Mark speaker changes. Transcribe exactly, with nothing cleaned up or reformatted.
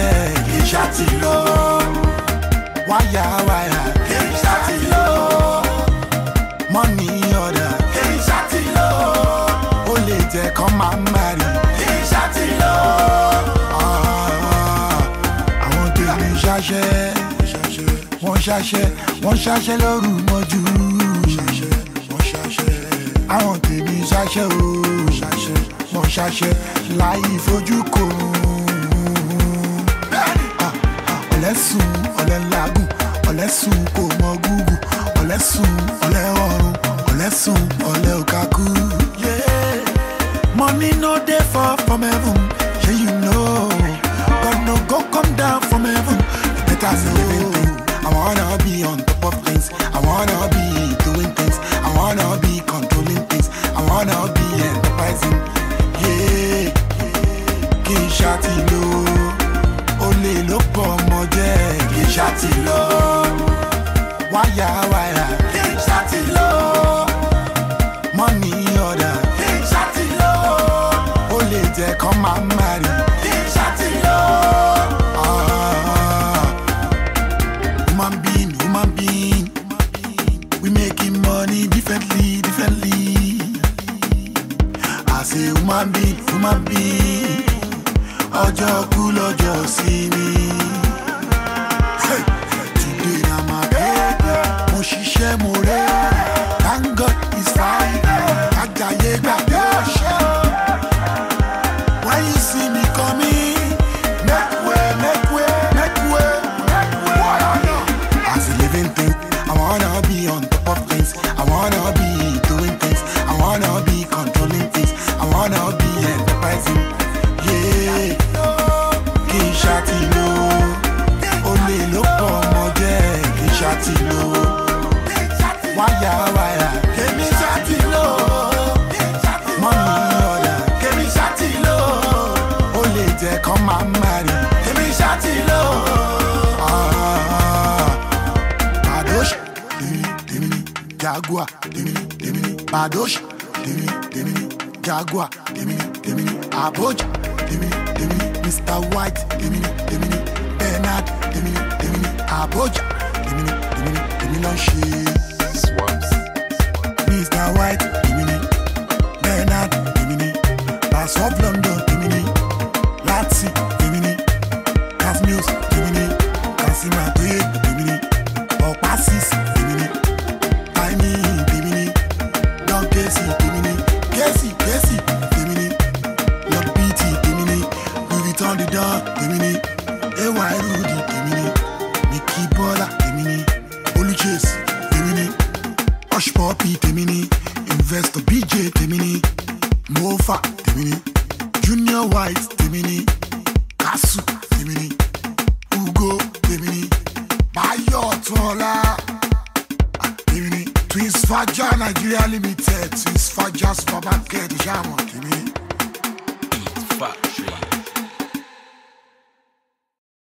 Speaker 1: jẹ́ kí ṣáàtì lọ. Wáyà wáyà kí ṣáàtì lọ. Money order kí ṣáàtì lọ. Ó lè jẹ́ kán máa marry kí ṣáàtì lọ. Àwọn tèmi ṣáṣẹ́ wọ́n ṣáṣẹ́ wọ́n ṣáṣẹ́ lóru mọ́jú. Àwọn tèmi ṣáṣẹ́ o wọ́n ṣáṣẹ́ láì fojú kò. Ọ̀lẹ́sùn ọ̀lẹ́ làágùn ọ̀lẹ́sùn kò mọ gúgù ọ̀lẹ́sùn ọ̀lẹ́ ọ̀run ọ̀lẹ́sùn ọ̀lẹ́ òkàkú. Money no dey fall from heaven, shey you know. God no go come down from heaven, you better know. I wanna be on top of things, I wanna be doing things, I wanna be controlling things, I wanna be enterprising. Yeah, kí n ṣáàtì lọ. Olè ló pọ̀ mọ́ jẹ́ kí n ṣáàtì lọ. Wáyà wáyà kí n ṣáàtì lọ. Money order kí n ṣáàtì lọ. Ó lè jẹ́ kán máa marry kí n ṣáàtì lọ. Human being, human being, we making money differently, differently. I say human being, human being. Ọjọ́ kú lọ́jọ́ sí mi. Today na my day, mo ṣiṣẹ́ mo rẹ̀. Thank God it's Friday, kájàyé gbàgbé ọ̀ṣẹ́. When you see me coming, make way, make way, make way. As a living thing, I wanna be on top of things, I wanna be doing things, I wanna be controlling things, I wanna be enterprising. Yeah, kí n ṣáàtì lọ. Olè ló pọ̀ mọ́ jẹ́ kí n ṣáàtì lọ. Wáyà wáyà kémi ṣáàtì lọ. Money order kémi ṣáàtì lọ. Ó lè jẹ́ kán máa marry kémi ṣáàtì lọ. Badosh tèmi tèmi ni Jaguar tèmi ni tèmi ni Badosh tèmi tèmi ni Jaguar tèmi ni tèmi ni Aboja. Demini, Demini, Mister White, Demini, Demini, Bernard, Demini, Demini, Aboja, Demini, Demini, Demini, on Swaps, Mister White, Demini, Bernard, Demini, Bass of London, Demini, Latsi, Demini, Casmius, Demini, Casima Grade, Demini, Opasis, Demini, Tiny, Demini, Don Casey, Demini, Casey, Casey, Demini, Lord B T, Demini, Turn the door, Demini, A Y Rudy, Demini, Mickey Bola, Demini, Olu Chase, Demini, Hush Poppy, Demini, Investor B J, Demini, Mofa, Demini, Junior White, Demini, Kasu, Demini, Ugo, Demini, Bayo Tola, Demini, Twins Faja Nigeria Limited, Twins Faja's for Market, Jamo, Demini, Factory.